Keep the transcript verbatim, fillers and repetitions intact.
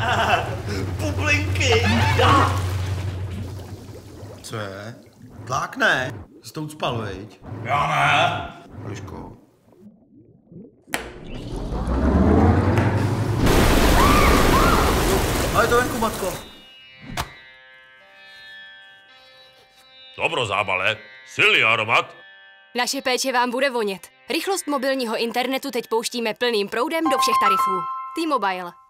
Bublinky! Co je? Tlak ne? Jsi to ucpal, viď? Já ne. Liško. A je to venku, matko. Dobro, zábale. Silný aromat. Naše péče vám bude vonět. Rychlost mobilního internetu teď pouštíme plným proudem do všech tarifů. T-Mobile.